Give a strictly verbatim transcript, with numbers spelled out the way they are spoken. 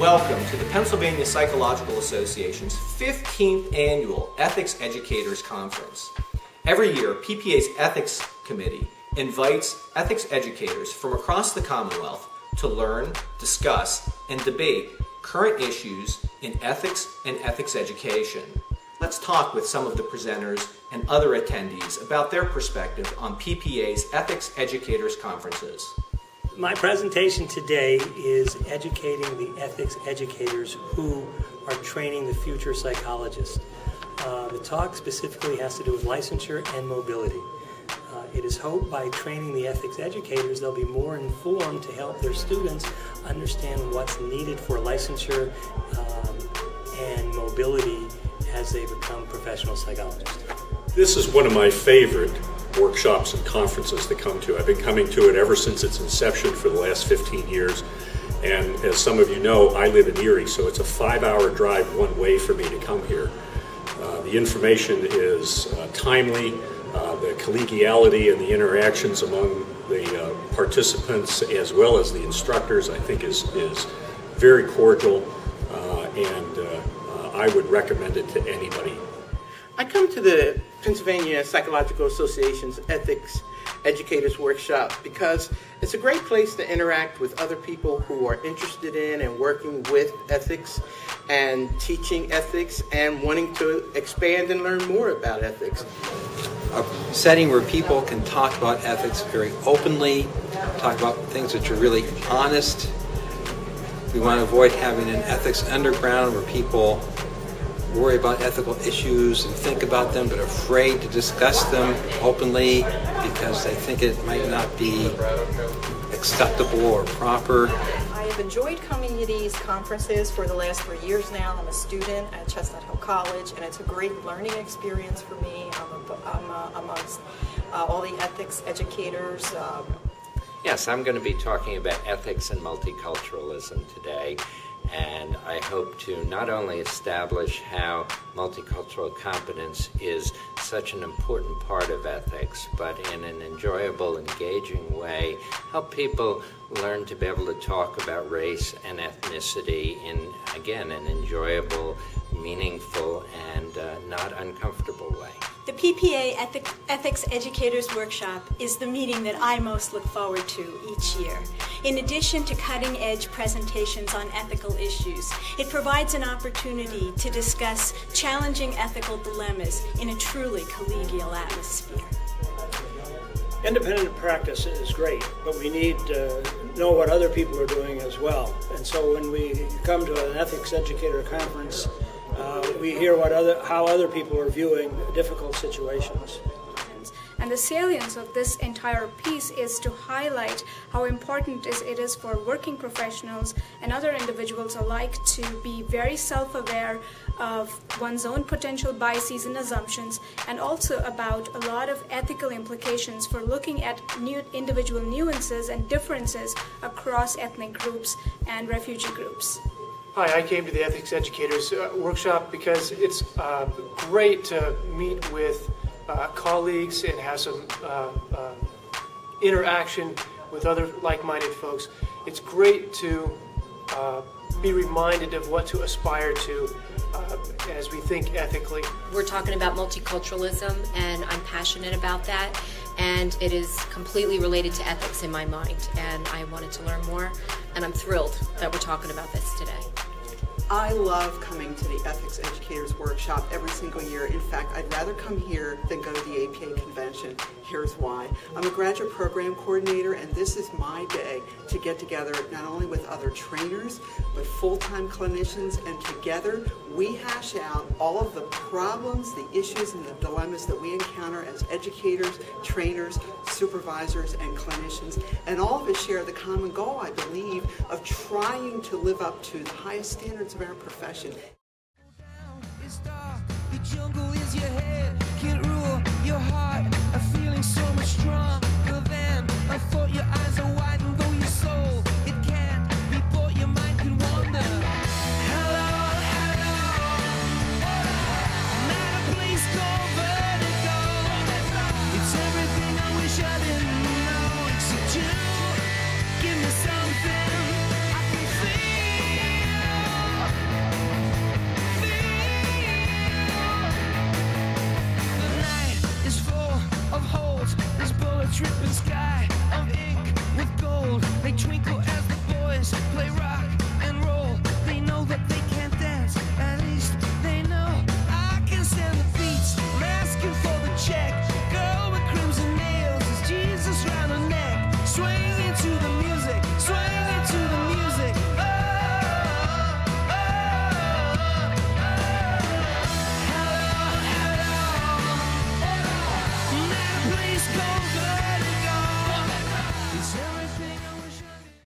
Welcome to the Pennsylvania Psychological Association's fifteenth Annual Ethics Educators Conference. Every year, P P A's Ethics Committee invites ethics educators from across the Commonwealth to learn, discuss, and debate current issues in ethics and ethics education. Let's talk with some of the presenters and other attendees about their perspective on P P A's Ethics Educators Conferences. My presentation today is educating the ethics educators who are training the future psychologists. Uh, the talk specifically has to do with licensure and mobility. Uh, it is hoped by training the ethics educators they'll be more informed to help their students understand what's needed for licensure um, and mobility as they become professional psychologists. This is one of my favorite workshops and conferences to come to. I've been coming to it ever since its inception for the last fifteen years. And as some of you know, I live in Erie, so it's a five-hour drive one way for me to come here. Uh, the information is uh, timely. Uh, the collegiality and the interactions among the uh, participants as well as the instructors, I think, is, is very cordial, uh, and uh, uh, I would recommend it to anybody. I come to the Pennsylvania Psychological Association's Ethics Educators Workshop because it's a great place to interact with other people who are interested in and working with ethics and teaching ethics and wanting to expand and learn more about ethics. A setting where people can talk about ethics very openly, talk about things which are really honest. We want to avoid having an ethics underground where people worry about ethical issues and think about them but are afraid to discuss them openly because they think it might not be acceptable or proper. I have enjoyed coming to these conferences for the last three years now. I'm a student at Chestnut Hill College, and it's a great learning experience for me. I'm, a, I'm a, amongst uh, all the ethics educators. Um, Yes, I'm going to be talking about ethics and multiculturalism today, and I hope to not only establish how multicultural competence is such an important part of ethics, but in an enjoyable, engaging way, help people learn to be able to talk about race and ethnicity in, again, an enjoyable, meaningful, and uh, not uncomfortable way. The P P A Ethic, Ethics Educators Workshop is the meeting that I most look forward to each year. In addition to cutting-edge presentations on ethical issues, it provides an opportunity to discuss challenging ethical dilemmas in a truly collegial atmosphere. Independent practice is great, but we need to know what other people are doing as well. And so when we come to an ethics educator conference, Uh, we hear what other, how other people are viewing difficult situations. And the salience of this entire piece is to highlight how important it is for working professionals and other individuals alike to be very self-aware of one's own potential biases and assumptions, and also about a lot of ethical implications for looking at new individual nuances and differences across ethnic groups and refugee groups. Hi, I came to the Ethics Educators uh, Workshop because it's uh, great to meet with uh, colleagues and have some uh, uh, interaction with other like-minded folks. It's great to uh, be reminded of what to aspire to uh, as we think ethically. We're talking about multiculturalism, and I'm passionate about that, and it is completely related to ethics in my mind, and I wanted to learn more, and I'm thrilled that we're talking about this today. I love coming to the Ethics Educators Workshop every single year. In fact, I'd rather come here than go to the A P A convention. Here's why. I'm a graduate program coordinator, and this is my day to get together not only with other trainers, but full-time clinicians, and together we hash out all of the problems, the issues, and the dilemmas that we encounter as educators, trainers, supervisors, and clinicians. And all of us share the common goal, I believe, of trying to live up to the highest standards of our profession. The jungle is your head, can't rule your heart. A feeling so much stronger than I thought your eyes